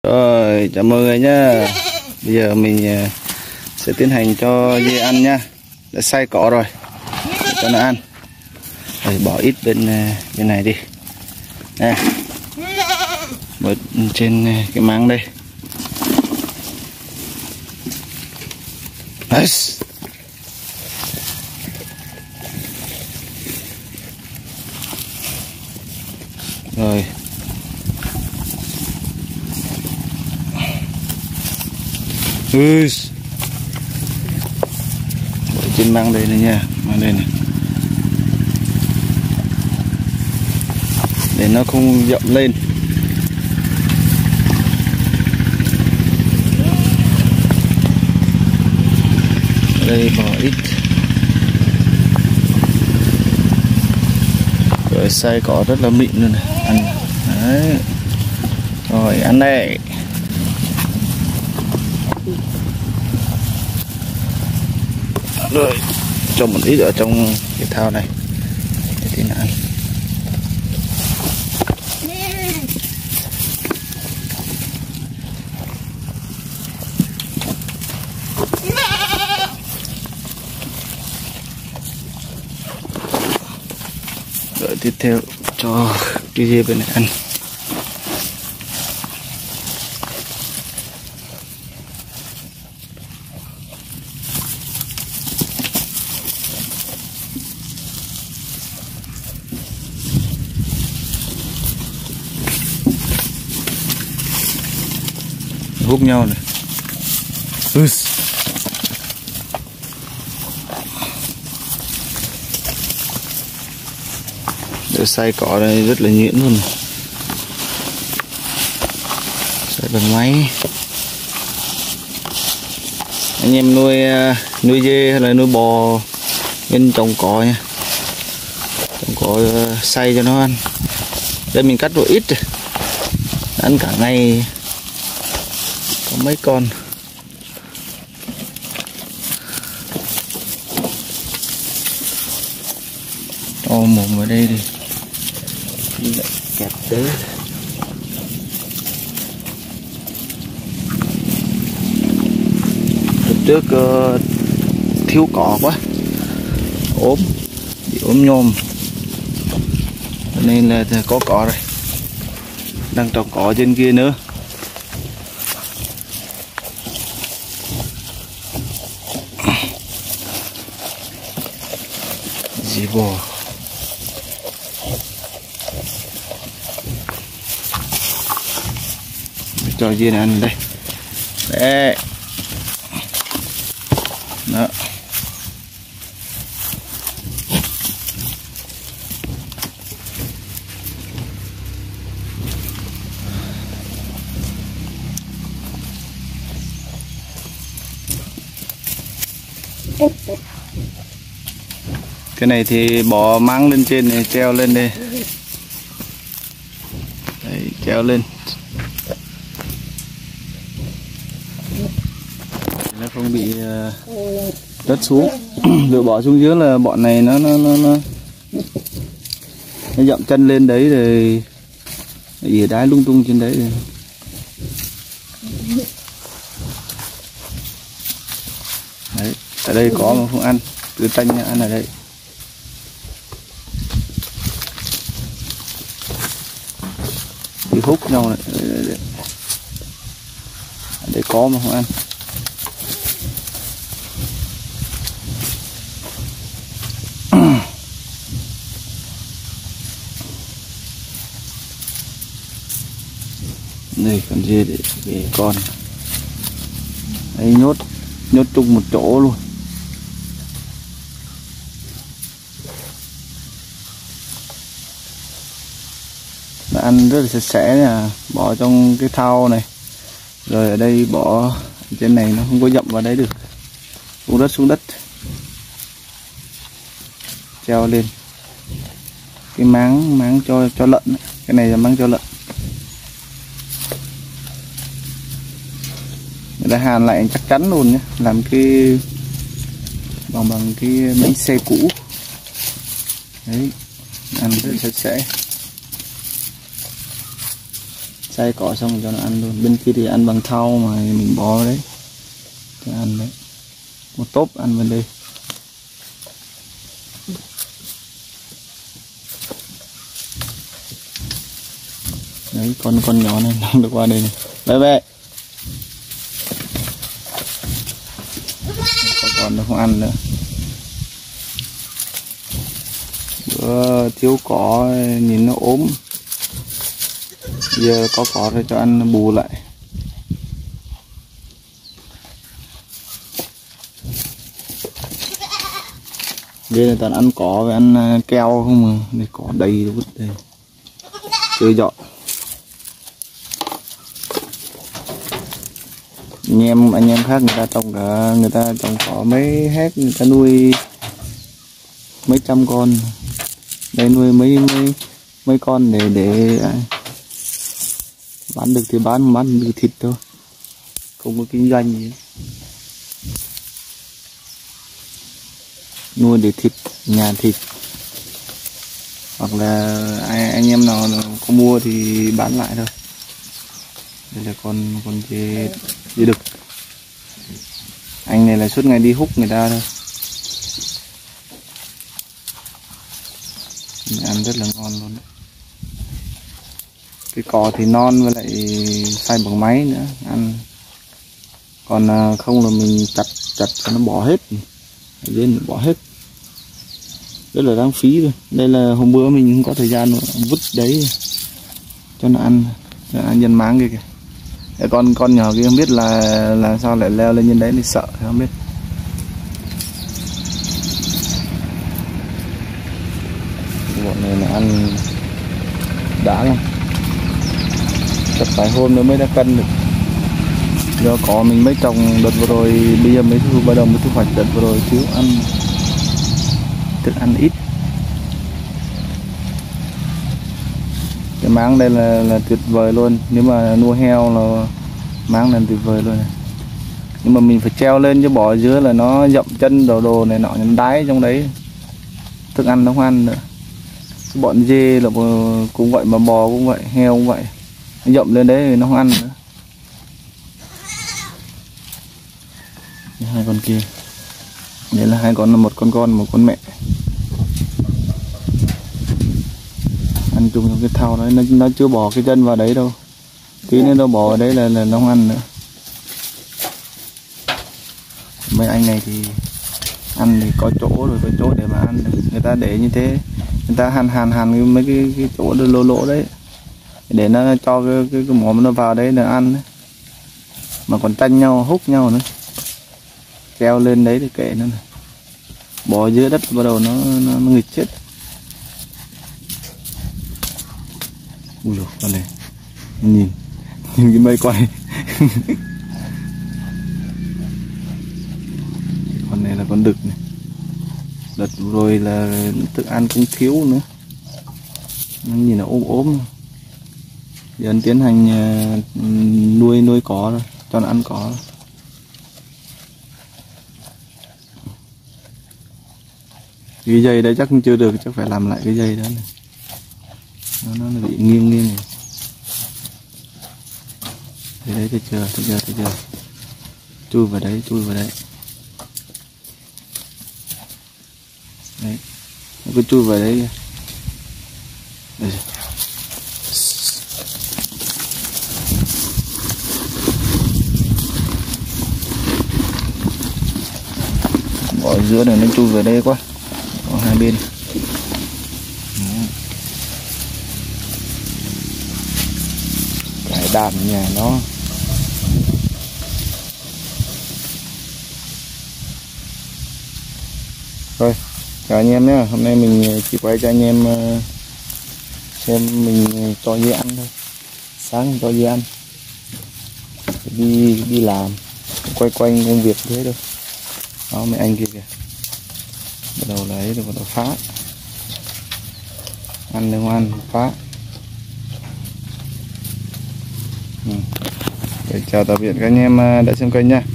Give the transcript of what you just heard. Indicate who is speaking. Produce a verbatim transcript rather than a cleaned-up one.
Speaker 1: Rồi, chào mọi người nhá. Bây giờ mình sẽ tiến hành cho dê ăn nhá. Đã xay cỏ rồi, cho nó ăn. Rồi bỏ ít bên bên này đi. Nè, bỏ trên cái máng đây. Nice. Rồi. Ui. Bỏ trên máng đây này nha, máng đây này. Để nó không dậm lên. Ở đây bỏ ít. Rồi xay cỏ rất là mịn luôn này, ăn. Đấy. Rồi ăn đây. Rồi cho một ít ở trong cái thao này để tí nữa ăn. Rồi tiếp theo cho cái dê bên này ăn. Hút nhau này. Ui. Để xay cỏ đây rất là nhuyễn luôn. Xay bằng máy. Anh em nuôi nuôi dê hay là nuôi bò nên trồng cỏ nha. Trồng cỏ xay cho nó ăn. Đây mình cắt rồi ít rồi. Ăn cả ngày. Có mấy con. Cho mồm vào đây đi. Lại kẹp tới. Lúc trước uh, thiếu cỏ quá, ốm, bị ốm nhôm, nên là có cỏ rồi. Đang trồng cỏ trên kia nữa. Dê bò. Cho dê này ăn đây. Đấy. Đó. Cái này thì bỏ máng lên trên này, treo lên đây. Đấy, treo lên. Nó không bị uh, rớt xuống. Rồi bỏ xuống dưới là bọn này nó nó nó nó, nó dậm chân lên đấy rồi ỉa đái lung tung trên đấy rồi. Đấy, ở đây có mà không ăn, cứ tanh ăn ở đây. Thì hút nhau này. Ở đây có mà không ăn. Đây con dê để về con. Đây nhốt nhốt chung một chỗ luôn. Nó ăn rất là sạch sẽ nè, bỏ trong cái thau này. Rồi ở đây bỏ trên này nó không có dậm vào đấy được. Xuống đất xuống đất. Treo lên. Cái máng máng cho cho lợn, cái này là máng cho lợn. Người ta hàn lại chắc chắn luôn nhé, làm cái bằng bằng cái bánh xe cũ. Đấy, ăn rất sạch sẽ. xay cỏ xong rồi cho nó ăn luôn. Bên kia thì ăn bằng thau mà mình bó đấy cho ăn đấy, một tốp ăn bên đây. Đấy, con con nhỏ này đang được qua đây này. Bé bé có con nó không ăn nữa. Bữa thiếu cỏ nhìn nó ốm, giờ có cỏ rồi cho ăn bù lại. Đây là toàn ăn cỏ với ăn keo không mà, đây cỏ đầy vứt đây chưa dọn. Anh em anh em khác người ta trồng cả, người ta trồng cỏ mấy hecta, người ta nuôi mấy trăm con, đây nuôi mấy mấy mấy con để để bán được thì bán, không bán được thịt thôi, không có kinh doanh gì. Nuôi để thịt, nhà thịt, hoặc là ai, anh em nào có mua thì bán lại thôi. Đây là con con dê dê đực. Anh này là suốt ngày đi hút người ta thôi. Ăn rất là ngon luôn. Cái cỏ thì non với lại xay bằng máy nữa ăn. Còn không là mình chặt chặt cho nó bỏ hết, lên bỏ hết, rất là đáng phí rồi. Đây là hôm bữa mình không có thời gian nữa, vứt đấy cho nó ăn, cho nó ăn nhân máng kia kìa. Để con con nhỏ kia không biết là là sao lại leo lên trên đấy thì sợ không biết. Bọn này là ăn đã lắm, chắc phải hôm nữa mới đã cân được. Do có mình mới trồng đợt vừa rồi, bây giờ mới thu, bắt đầu mới thu hoạch. Đợt vừa rồi thiếu ăn, thức ăn ít. Cái máng đây là là tuyệt vời luôn, nếu mà nuôi heo là máng này tuyệt vời luôn này. Nhưng mà mình phải treo lên chứ bỏ dưới là nó dậm chân đồ đồ này nọ, nó đái trong đấy, thức ăn nó không ăn nữa. Cái bọn dê là cũng vậy, mà bò cũng vậy, heo cũng vậy, nó dậm lên đấy thì nó không ăn nữa. Hai con kia, đây là hai con, một con con một con mẹ ăn chung trong cái thau đấy. Nó, nó chưa bỏ cái chân vào đấy đâu, tí nữa nó bỏ vào đấy là, là nó không ăn nữa. Mấy anh này thì ăn thì có chỗ rồi, có chỗ để mà ăn được. Người ta để như thế, người ta hàn hàn hàn mấy cái, cái chỗ lỗ lỗ đấy để nó cho cái, cái, cái mồm nó vào đấy để ăn đấy. Mà còn tranh nhau hút nhau nữa, treo lên đấy thì kệ nó này, bỏ dưới đất bắt đầu nó nó, nó nghịch chết. Ui dồi, con này nhìn nhìn cái mây quay. Con này là con đực này, đợt rồi là thức ăn cũng thiếu nữa, nó nhìn nó ốm ốm. Giờ anh tiến hành nuôi nuôi cỏ rồi, cho nó ăn cỏ. Cái dây đấy chắc chưa được, chắc phải làm lại cái dây đó này. Nó, nó bị nghiêng nghiêng này. Thấy đấy, thấy chưa, thấy chưa, thấy chưa. Chui vào đấy, chui vào đấy. Đấy, nó cứ chui vào đấy. Đây. Bỏ giữa này nó chui vào đây quá. Có hai bên. Cái đàn nhà nó. Rồi, chào anh em nhé. Hôm nay mình chỉ quay cho anh em xem mình cho dê ăn thôi. Sáng cho dê ăn, đi đi làm, quay quanh công việc thế thôi. Đó, mấy anh kia kìa, bắt đầu lấy rồi bắt đầu phá, ăn được không ăn phá. Ừ. Để chào tạm biệt các anh em đã xem kênh nha.